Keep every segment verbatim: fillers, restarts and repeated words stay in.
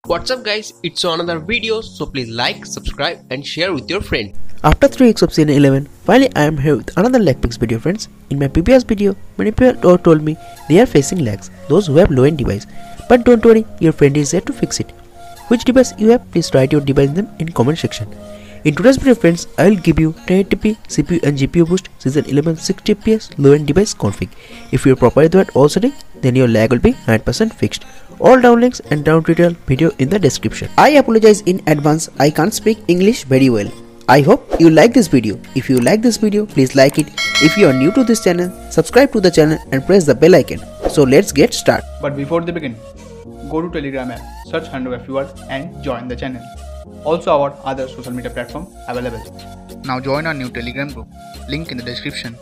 What's up guys, it's another video, so please like, subscribe and share with your friends. After three weeks of season eleven, finally I am here with another lag fix video friends. In my previous video, many people told me they are facing lags, those who have low-end device. But don't worry, your friend is there to fix it. Which device you have, please write your device name in comment section. In today's video friends, I will give you ten eighty p C P U and G P U boost season eleven sixty F P S low-end device config. If you properly do all settings, then your lag will be one hundred percent fixed. All downlinks and down tutorial video in the description. I apologize in advance, I can't speak English very well. I hope you like this video. If you like this video, please like it. If you are new to this channel, subscribe to the channel and press the bell icon. So let's get started. But before they begin, go to Telegram app, search HundoFUR and join the channel. Also our other social media platform available. Now join our new Telegram group, link in the description.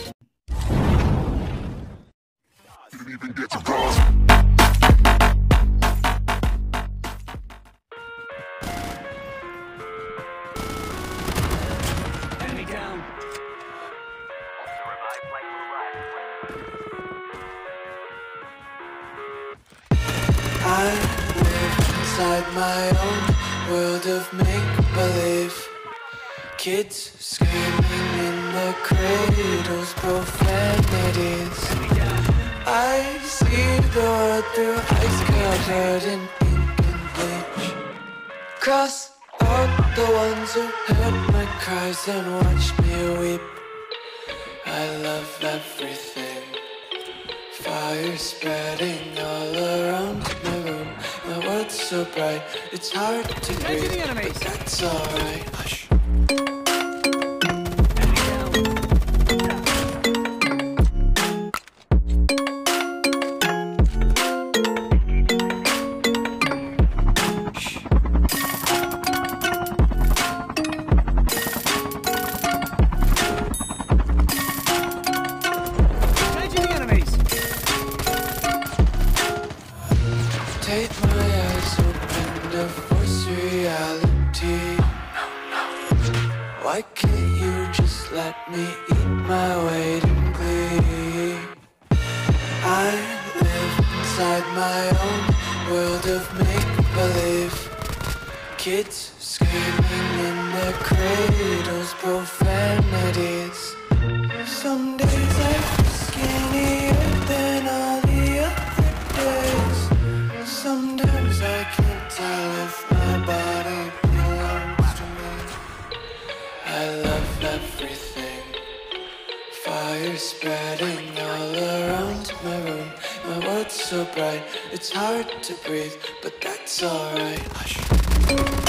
I live inside my own world of make-believe. Kids screaming in the cradles, profanities. I see the world through ice covered in ink and bleach. Cross out the ones who heard my cries and watched me weep. I love everything. Fire spreading all around my room. My world's so bright, it's hard to breathe, but that's alright. Hush. Take my eyes open to force reality. Why can't you just let me eat my weight in glee? I live inside my own world of make-believe. Kids screaming in their cradles, profanities. Some days I feel skinnier than all the other days. Sometimes I can't tell if my body belongs to me. I love everything. Fire spreading all around my room. My world's so bright, it's hard to breathe, but that's alright. Hush.